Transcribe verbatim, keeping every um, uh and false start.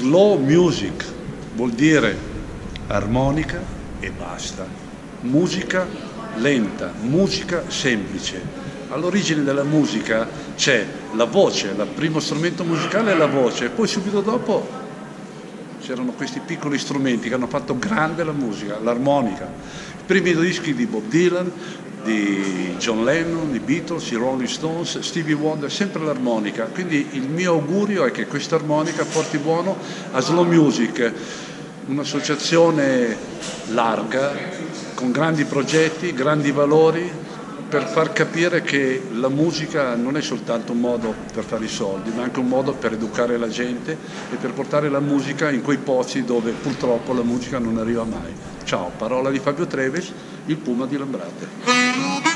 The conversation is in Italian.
Slow music vuol dire armonica e basta. Musica lenta, musica semplice. All'origine della musica c'è la voce, il primo strumento musicale è la voce, e poi subito dopo c'erano questi piccoli strumenti che hanno fatto grande la musica, l'armonica. I primi dischi di Bob Dylan, di John Lennon, i Beatles, i Rolling Stones, Stevie Wonder, sempre l'armonica. Quindi il mio augurio è che questa armonica porti buono a Slow Music, un'associazione larga, con grandi progetti, grandi valori, per far capire che la musica non è soltanto un modo per fare i soldi, ma anche un modo per educare la gente e per portare la musica in quei posti dove purtroppo la musica non arriva mai. Ciao, parola di Fabio Treves, il Puma di Lambrate.